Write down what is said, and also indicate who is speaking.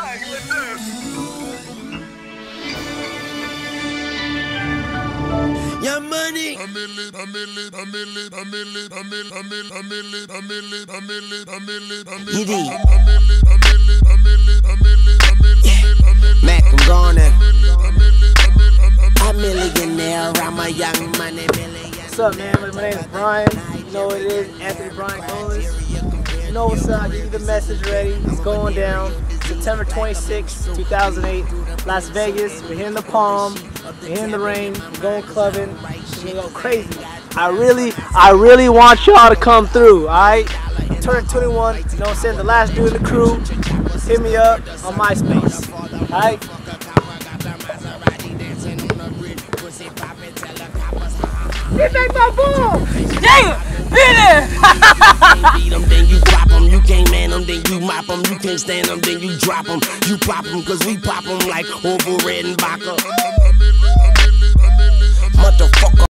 Speaker 1: Your money. Mac, I'm gone now. A millionaire, I'm a young money millionaire.
Speaker 2: What's up, man? My name is Brian. You know what it is, Anthony Brian Colas. You know what's up, I give you the message ready. It's going down. September 26, 2008, Las Vegas. We're hitting the Palm, we're hitting the rain, we're going clubbing, we're gonna go crazy. I really want y'all to come through, alright? I'm turning 21, you know what I'm saying? The last dude in the crew, hit me up on MySpace, alright? Get back my ball! Damn! Be there!
Speaker 1: Beat them, then you drop them. You can't man them, then you mop them. You can't stand them, then you drop them. You pop them, cause we pop them like over red and vodka.